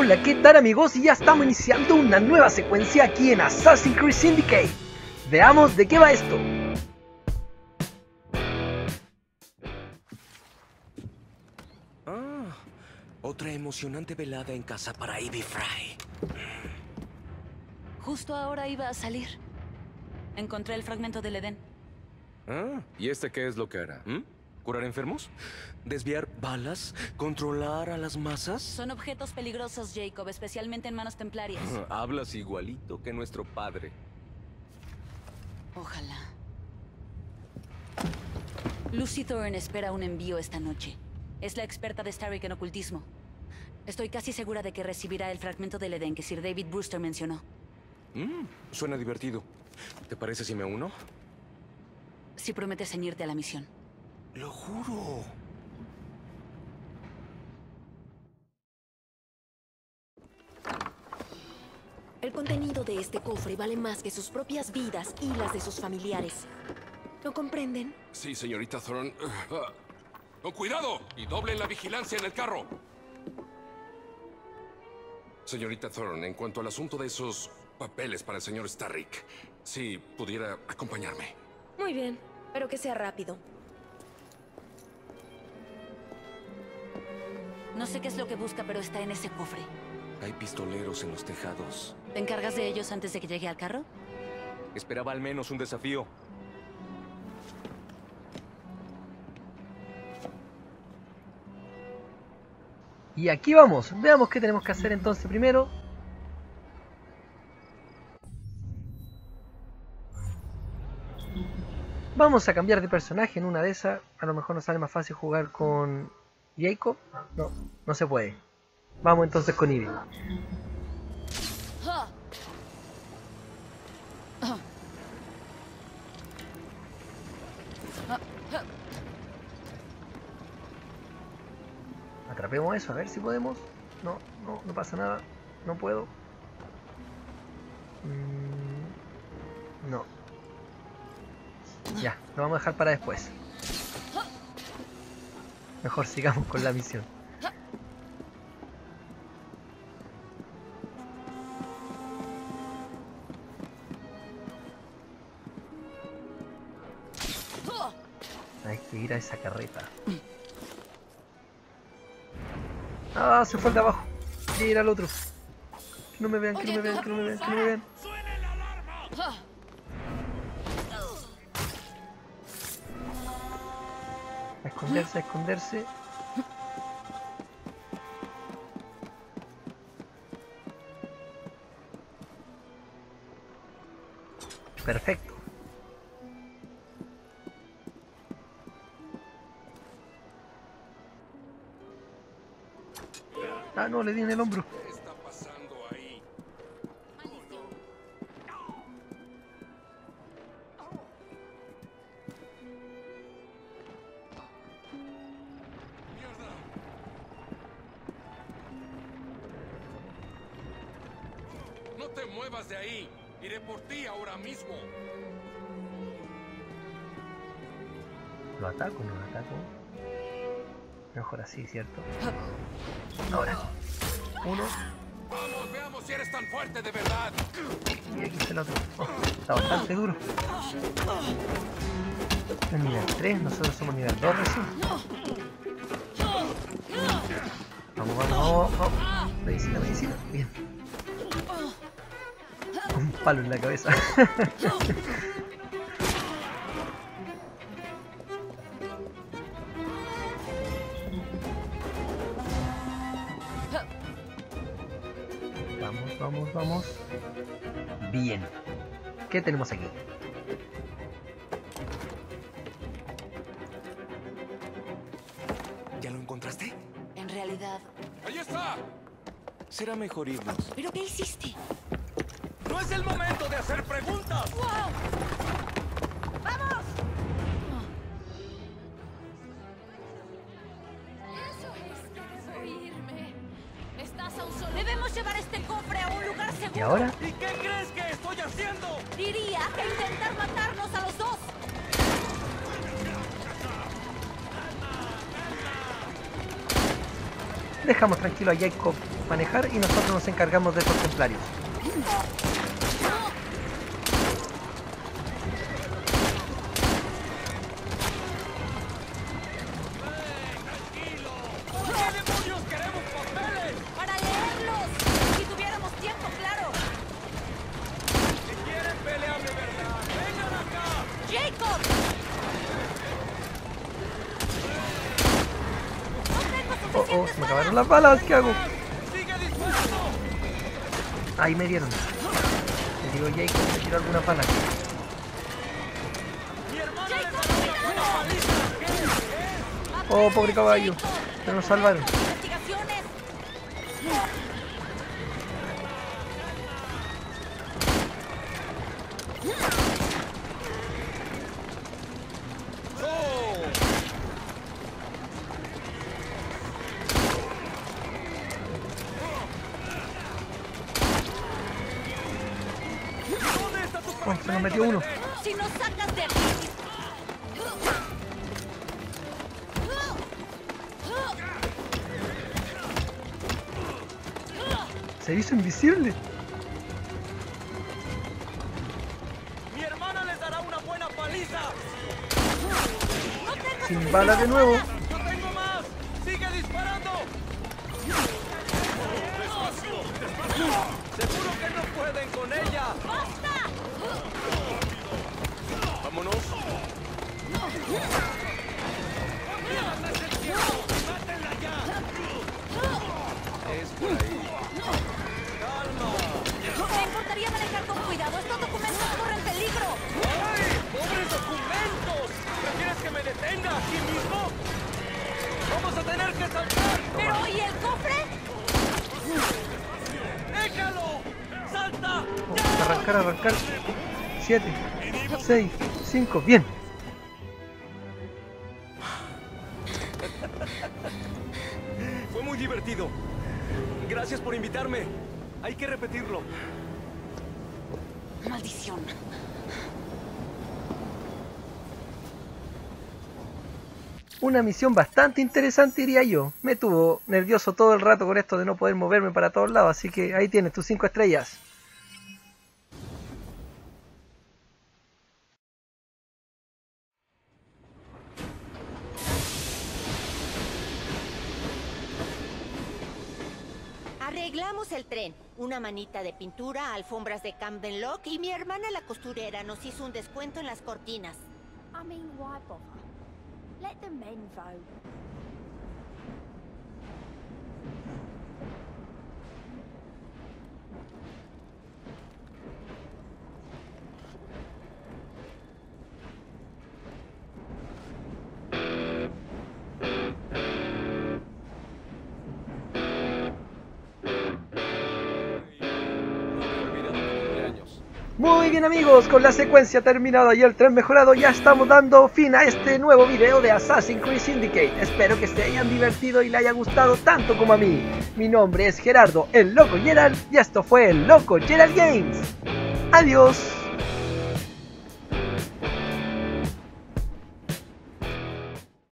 Hola, ¿qué tal amigos? Y ya estamos iniciando una nueva secuencia aquí en Assassin's Creed Syndicate. Veamos de qué va esto. Otra emocionante velada en casa para Ivy Fry. Justo ahora iba a salir. Encontré el fragmento del Edén. ¿Y este qué es lo que hará? ¿Curar enfermos? ¿Desviar balas? ¿Controlar a las masas? Son objetos peligrosos, Jacob, especialmente en manos templarias. Hablas igualito que nuestro padre. Ojalá. Lucy Thorne espera un envío esta noche. Es la experta de Starrick en ocultismo. Estoy casi segura de que recibirá el fragmento del Edén que Sir David Brewster mencionó. Suena divertido. ¿Te parece si me uno? Si prometes ceñirte a la misión. Lo juro. El contenido de este cofre vale más que sus propias vidas y las de sus familiares. ¿Lo comprenden? Sí, señorita Thorne. ¡Con cuidado! Y doblen la vigilancia en el carro. Señorita Thorne, en cuanto al asunto de esos papeles para el señor Starrick, si pudiera acompañarme. Muy bien, pero que sea rápido. No sé qué es lo que busca, pero está en ese cofre. Hay pistoleros en los tejados. ¿Te encargas de ellos antes de que llegue al carro? Esperaba al menos un desafío. Y aquí vamos, veamos qué tenemos que hacer entonces primero. Vamos a cambiar de personaje en una de esas. A lo mejor nos sale más fácil jugar con Jacob. No, no se puede. Vamos entonces con Ivy. Atrapemos eso, a ver si podemos. No pasa nada. No puedo. No. Ya, lo vamos a dejar para después. Mejor sigamos con la misión. Hay que ir a esa carreta. Ah, se fue el de abajo. Hay que ir al otro. Que no me vean, que no me vean, que no me vean, que no me vean. A esconderse, a esconderse. Perfecto. Ah, no, le di en el hombro. ¿Qué está pasando ahí? ¡Mierda! ¡No te muevas de ahí! ¡Iré por ti ahora mismo! ¿Lo ataco? ¿No lo ataco? Mejor así, ¿cierto? Ahora. Uno. ¡Vamos, veamos si eres tan fuerte de verdad! Y aquí está el otro. Oh, está bastante duro. Es nivel 3, nosotros somos nivel 2 recién. Vamos, vamos, vamos. Medicina, medicina. Bien. Un palo en la cabeza. Vamos, vamos, vamos. Bien. ¿Qué tenemos aquí? ¿Ya lo encontraste? En realidad... ¡Ahí está! Será mejor irnos. ¿Pero qué hiciste? ¡No es el momento de hacer preguntas! ¡Wow! ¡Vamos! Eso es, quieres oírme. Estás a un solo... Debemos llevar este cofre a un lugar seguro. ¿Y ahora? ¿Y qué crees que estoy haciendo? Diría que intentar matarnos a los dos. Dejamos tranquilo a Jacob manejar y nosotros nos encargamos de estos templarios. ¡Para leerlos! Si tuviéramos tiempo, claro. ¡Jacob! Oh, se me acabaron las balas, ¿qué hago? Ahí me dieron. Le digo Jacob, me tiró alguna bala. Oh, pobre caballo. Se nos salvaron. ¡Investigaciones! Oh, se nos metió uno. Si nos sacas de aquí. Se hizo invisible. Mi hermana les dará una buena paliza. Sin balas de nuevo. Yo tengo más. Sigue disparando. Seguro que no pueden con ella. Vámonos. ¡Mátenla ya! Es por ahí. Me importaría manejar con cuidado. Estos documentos corren peligro. ¡Ay! ¡Pobres documentos! ¿Prefieres que me detenga aquí mismo? ¡Vamos a tener que saltar! Pero ¿y el cofre? ¡Déjalo! ¡Salta! Oh, arrancar. 7, 6, 5. Bien. Fue muy divertido. Gracias por invitarme. Hay que repetirlo. Maldición. Una misión bastante interesante, diría yo. Me tuvo nervioso todo el rato con esto de no poder moverme para todos lados, así que ahí tienes tus 5 estrellas. Arreglamos el tren. Una manita de pintura, alfombras de Camden Lock y mi hermana la costurera nos hizo un descuento en las cortinas. I mean, why bother? Let the men vote. Muy bien amigos, con la secuencia terminada y el tren mejorado ya estamos dando fin a este nuevo video de Assassin's Creed Syndicate. Espero que se hayan divertido y les haya gustado tanto como a mí. Mi nombre es Gerardo, el Loco Gerald, y esto fue el Loco Gerald Games. Adiós.